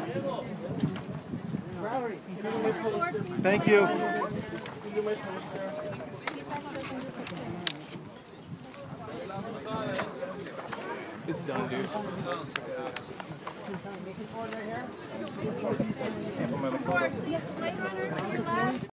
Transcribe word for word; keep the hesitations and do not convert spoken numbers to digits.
Thank you. It's done, dude. Please, Blade Runner to your left.